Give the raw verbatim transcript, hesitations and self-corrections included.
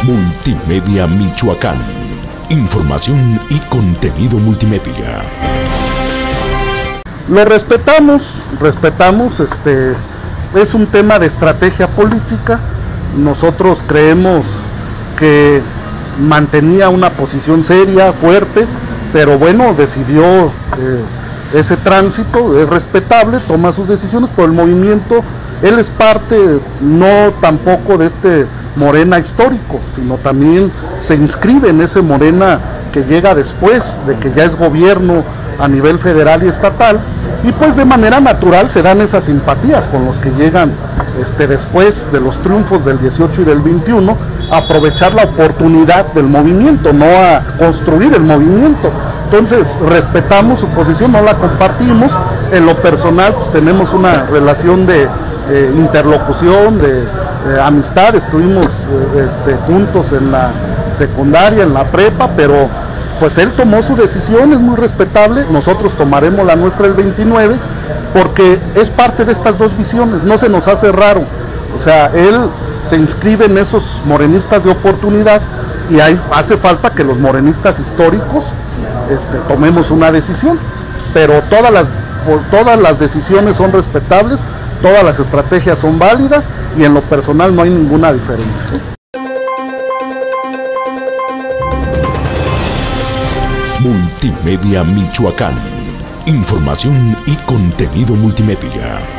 Multimedia Michoacán. Información y contenido multimedia. Lo respetamos, respetamos, este, es un tema de estrategia política. Nosotros creemos que mantenía una posición seria, fuerte, pero bueno, decidió eh, ese tránsito, es respetable, toma sus decisiones por el movimiento. Él es parte no tampoco de este Morena histórico, sino también se inscribe en ese Morena que llega después de que ya es gobierno a nivel federal y estatal, y pues de manera natural se dan esas simpatías con los que llegan este, después de los triunfos del dieciocho y del veintiuno, a aprovechar la oportunidad del movimiento, no a construir el movimiento. Entonces respetamos su posición, no la compartimos. En lo personal pues tenemos una relación de eh, interlocución, de eh, amistad, estuvimos eh, este, juntos en la secundaria, en la prepa, pero pues él tomó su decisión, es muy respetable. Nosotros tomaremos la nuestra el veintinueve, porque es parte de estas dos visiones, no se nos hace raro. O sea, él se inscribe en esos morenistas de oportunidad, y ahí hace falta que los morenistas históricos este, tomemos una decisión, pero todas las, todas las decisiones son respetables, todas las estrategias son válidas, y en lo personal no hay ninguna diferencia. Multimedia Michoacán. Información y contenido multimedia.